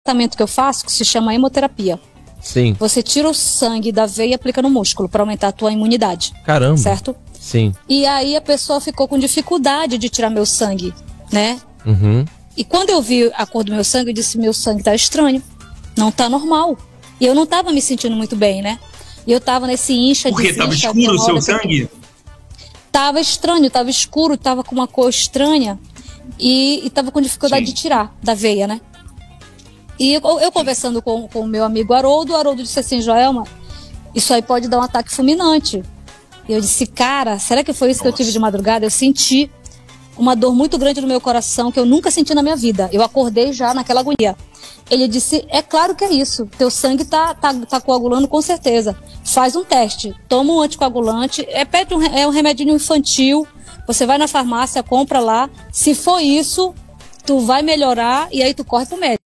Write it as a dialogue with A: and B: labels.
A: tratamento que eu faço, que se chama hemoterapia.
B: Sim.
A: Você tira o sangue da veia e aplica no músculo para aumentar a tua imunidade.
B: Caramba.
A: Certo?
B: Sim.
A: E aí a pessoa ficou com dificuldade de tirar meu sangue, né?
B: Uhum.
A: E quando eu vi a cor do meu sangue, eu disse, meu sangue tá estranho, não tá normal. E eu não tava me sentindo muito bem, né? E eu tava nesse incha de...
C: Porque tava escuro o seu sangue?
A: Tava estranho, tava escuro, tava com uma cor estranha e tava com dificuldade de tirar da veia, né? E eu conversando com o meu amigo Haroldo disse assim, Joelma, isso aí pode dar um ataque fulminante. E eu disse, cara, será que foi isso que eu tive de madrugada? Eu senti uma dor muito grande no meu coração que eu nunca senti na minha vida. Eu acordei já naquela agonia. Ele disse, é claro que é isso, teu sangue tá coagulando com certeza. Faz um teste, toma um anticoagulante, é um remedinho infantil, você vai na farmácia, compra lá. Se for isso, tu vai melhorar e aí tu corre pro médico.